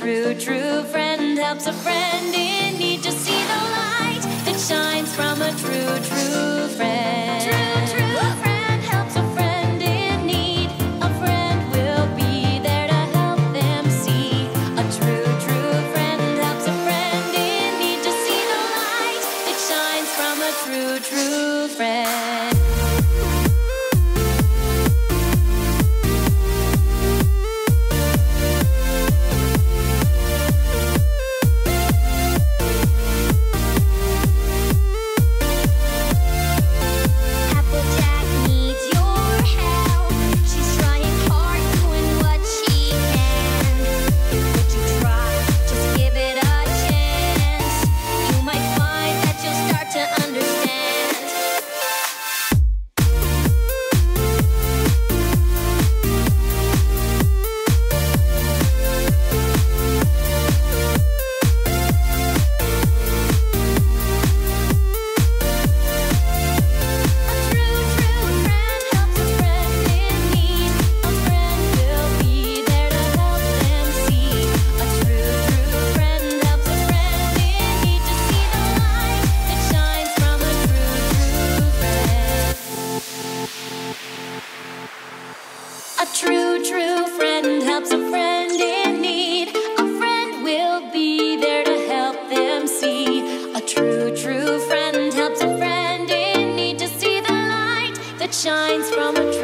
true friend helps a friend in need to see the light that shines from a true friend. True friend helps a friend in need. A friend will be there to help them see. A true friend helps a friend in need to see the light that shines from a true friend. A true friend helps a friend in need. A friend will be there to help them see. A true friend helps a friend in need to see the light that shines from a